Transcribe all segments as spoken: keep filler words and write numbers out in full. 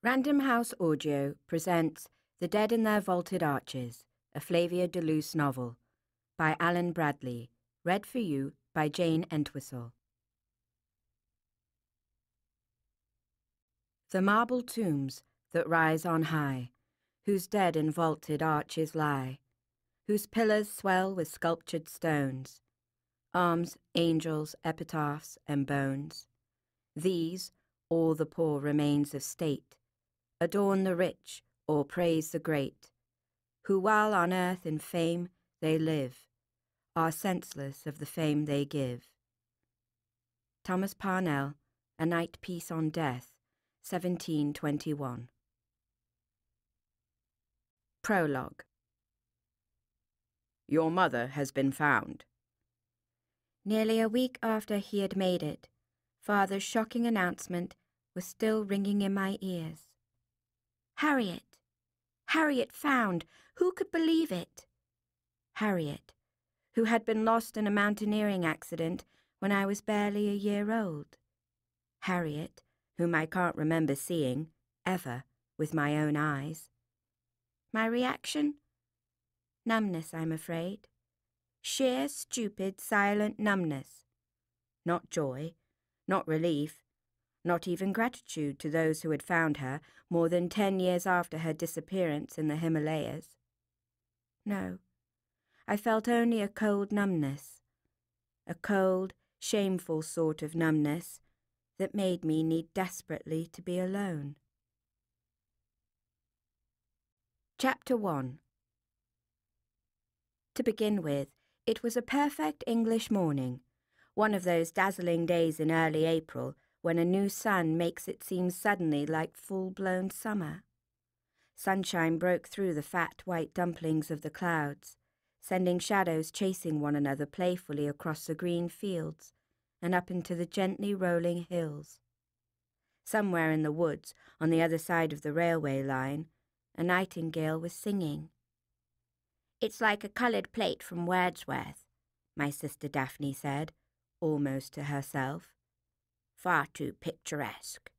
Random House Audio presents The Dead in Their Vaulted Arches, a Flavia de Luce novel, by Alan Bradley, read for you by Jayne Entwistle. The marble tombs that rise on high, whose dead in vaulted arches lie, whose pillars swell with sculptured stones, arms, angels, epitaphs, and bones. These, all the poor remains of state, adorn the rich or praise the great, who while on earth in fame they live, are senseless of the fame they give. Thomas Parnell, A Night Piece on Death, seventeen twenty-one. Prologue. Your mother has been found. Nearly a week after he had made it, Father's shocking announcement was still ringing in my ears. Harriet! Harriet found! Who could believe it? Harriet, who had been lost in a mountaineering accident when I was barely a year old. Harriet, whom I can't remember seeing, ever, with my own eyes. My reaction? Numbness, I'm afraid. Sheer, stupid, silent numbness. Not joy, not relief, not even gratitude to those who had found her more than ten years after her disappearance in the Himalayas. No, I felt only a cold numbness, a cold, shameful sort of numbness that made me need desperately to be alone. Chapter one. To begin with, it was a perfect English morning, one of those dazzling days in early April when a new sun makes it seem suddenly like full-blown summer. Sunshine broke through the fat white dumplings of the clouds, sending shadows chasing one another playfully across the green fields and up into the gently rolling hills. Somewhere in the woods, on the other side of the railway line, a nightingale was singing. "It's like a coloured plate from Wordsworth," my sister Daphne said, almost to herself. "Far too picturesque."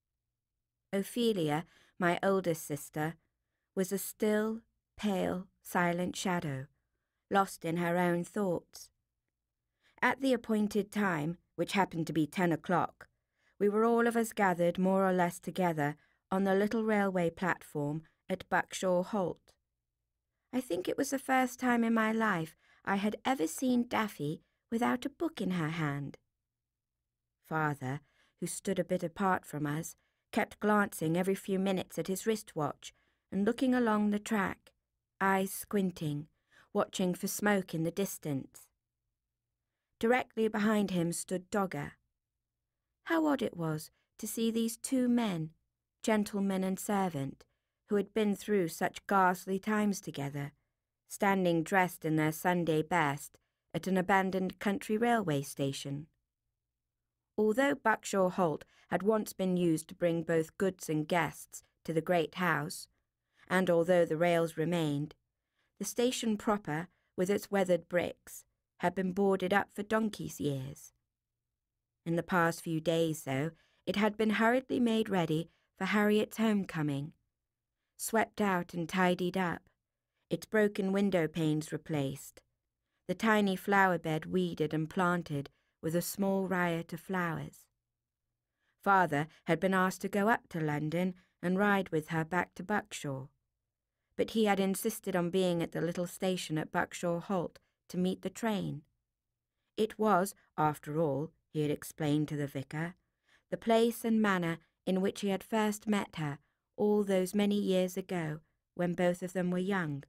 Ophelia, my oldest sister, was a still, pale, silent shadow, lost in her own thoughts. At the appointed time, which happened to be ten o'clock, we were all of us gathered more or less together on the little railway platform at Buckshaw Halt. I think it was the first time in my life I had ever seen Daffy without a book in her hand. Father, who stood a bit apart from us, kept glancing every few minutes at his wristwatch and looking along the track, eyes squinting, watching for smoke in the distance. Directly behind him stood Dogger. How odd it was to see these two men, gentleman and servant, who had been through such ghastly times together, standing dressed in their Sunday best at an abandoned country railway station. Although Buckshaw Halt had once been used to bring both goods and guests to the great house, and although the rails remained, the station proper, with its weathered bricks, had been boarded up for donkey's years. In the past few days, though, it had been hurriedly made ready for Harriet's homecoming, swept out and tidied up, its broken window panes replaced, the tiny flower bed weeded and planted with a small riot of flowers. Father had been asked to go up to London and ride with her back to Buckshaw, but he had insisted on being at the little station at Buckshaw Halt to meet the train. It was, after all, he had explained to the vicar, the place and manner in which he had first met her all those many years ago when both of them were young.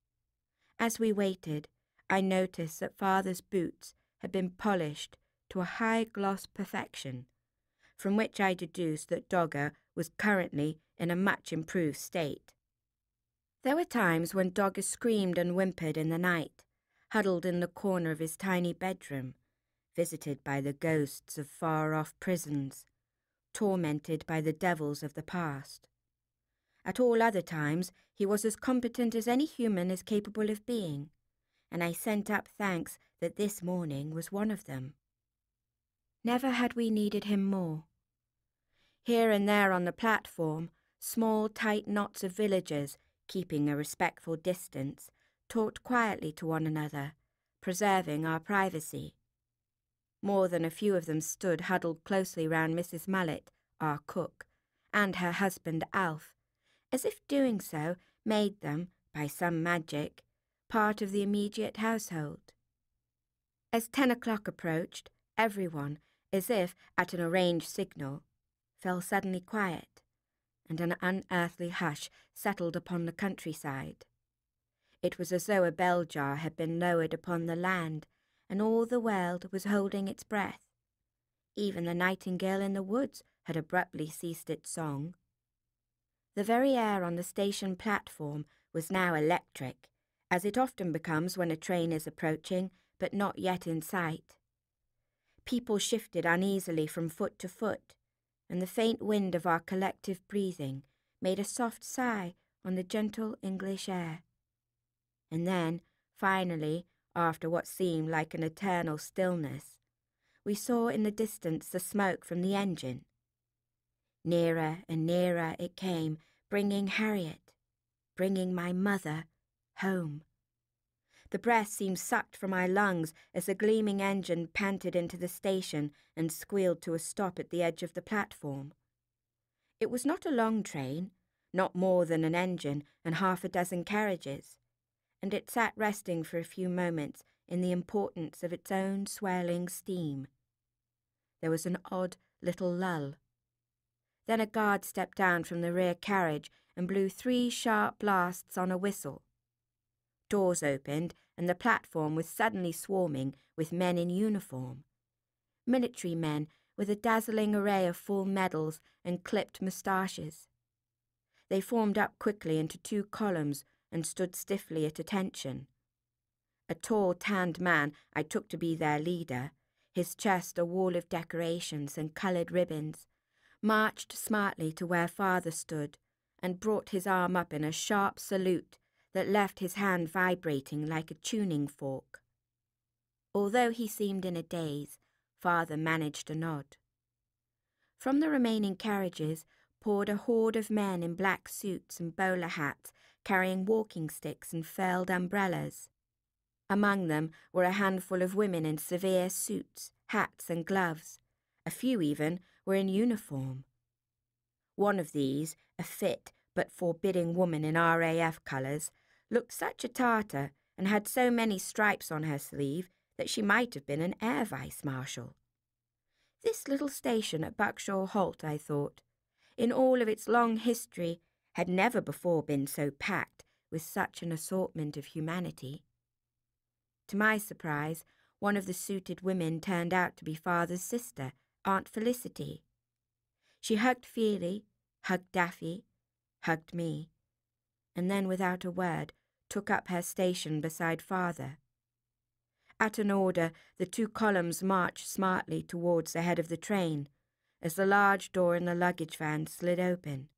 As we waited, I noticed that Father's boots had been polished to a high-gloss perfection, from which I deduced that Dogger was currently in a much improved state. There were times when Dogger screamed and whimpered in the night, huddled in the corner of his tiny bedroom, visited by the ghosts of far-off prisons, tormented by the devils of the past. At all other times he was as competent as any human is capable of being, and I sent up thanks that this morning was one of them. Never had we needed him more. Here and there on the platform, Small, tight knots of villagers, keeping a respectful distance, talked quietly to one another, preserving our privacy. More than a few of them stood huddled closely round Missus Mullet, our cook, and her husband Alf, as if doing so made them, by some magic, part of the immediate household. As ten o'clock approached, everyone, as if at an arranged signal, fell suddenly quiet, and an unearthly hush settled upon the countryside. It was as though a bell jar had been lowered upon the land, and all the world was holding its breath. Even the nightingale in the woods had abruptly ceased its song. The very air on the station platform was now electric, as it often becomes when a train is approaching, but not yet in sight. People shifted uneasily from foot to foot, and the faint wind of our collective breathing made a soft sigh on the gentle English air. And then, finally, after what seemed like an eternal stillness, we saw in the distance the smoke from the engine. Nearer and nearer it came, bringing Harriet, bringing my mother, home. The breath seemed sucked from my lungs as the gleaming engine panted into the station and squealed to a stop at the edge of the platform. It was not a long train, not more than an engine and half a dozen carriages, and it sat resting for a few moments in the importance of its own swirling steam. There was an odd little lull. Then a guard stepped down from the rear carriage and blew three sharp blasts on a whistle. Doors opened, and the platform was suddenly swarming with men in uniform. Military men with a dazzling array of full medals and clipped moustaches. They formed up quickly into two columns and stood stiffly at attention. A tall, tanned man I took to be their leader, his chest a wall of decorations and coloured ribbons, marched smartly to where father stood and brought his arm up in a sharp salute that left his hand vibrating like a tuning fork. Although he seemed in a daze, father managed a nod. From the remaining carriages poured a horde of men in black suits and bowler hats, carrying walking sticks and furled umbrellas. Among them were a handful of women in severe suits, hats and gloves. A few even were in uniform. One of these, a fit but forbidding woman in R A F colours, looked such a Tartar and had so many stripes on her sleeve that she might have been an air vice-marshal. This little station at Buckshaw Halt, I thought, in all of its long history, had never before been so packed with such an assortment of humanity. To my surprise, one of the suited women turned out to be father's sister, Aunt Felicity. She hugged Feely, hugged Daffy, hugged me, and then without a word took up her station beside father. At an order, the two columns marched smartly towards the head of the train, as the large door in the luggage van slid open.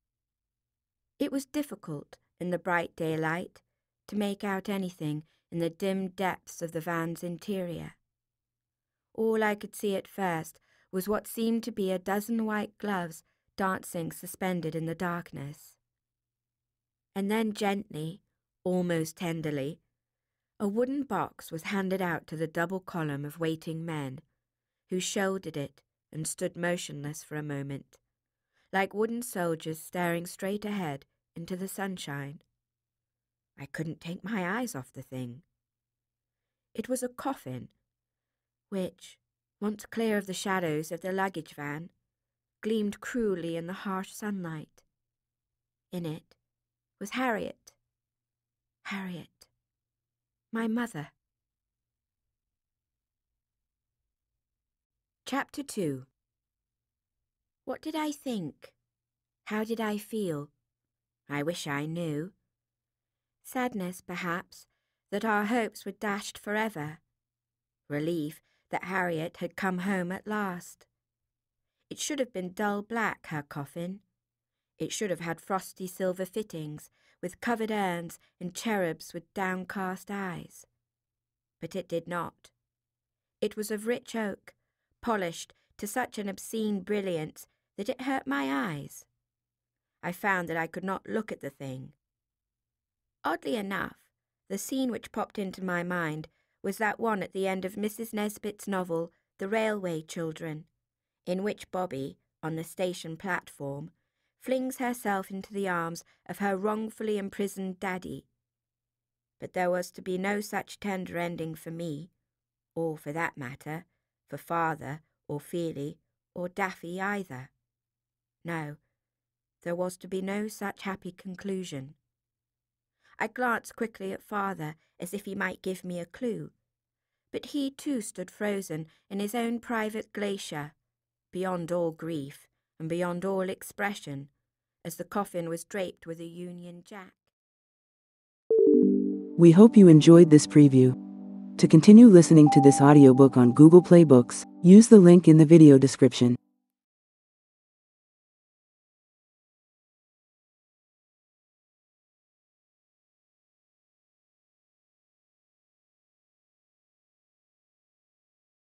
It was difficult, in the bright daylight, to make out anything in the dim depths of the van's interior. All I could see at first was what seemed to be a dozen white gloves dancing suspended in the darkness. And then gently, almost tenderly, a wooden box was handed out to the double column of waiting men, who shouldered it and stood motionless for a moment, like wooden soldiers staring straight ahead into the sunshine. I couldn't take my eyes off the thing. It was a coffin, which, once clear of the shadows of the luggage van, gleamed cruelly in the harsh sunlight. In it was Harriet. Harriet, my mother. Chapter two. What did I think? How did I feel? I wish I knew. Sadness, perhaps, that our hopes were dashed forever. Relief that Harriet had come home at last. It should have been dull black, her coffin. It should have had frosty silver fittings, with covered urns and cherubs with downcast eyes. But it did not. It was of rich oak, polished to such an obscene brilliance that it hurt my eyes. I found that I could not look at the thing. Oddly enough, the scene which popped into my mind was that one at the end of Missus Nesbit's novel, The Railway Children, in which Bobby, on the station platform, flings herself into the arms of her wrongfully imprisoned daddy. But there was to be no such tender ending for me, or, for that matter, for Father, or Feely, or Daffy either. No, there was to be no such happy conclusion. I glanced quickly at Father, as if he might give me a clue, but he too stood frozen in his own private glacier, beyond all grief and beyond all expression, as the coffin was draped with a Union Jack. We hope you enjoyed this preview. To continue listening to this audiobook on Google Play Books, use the link in the video description.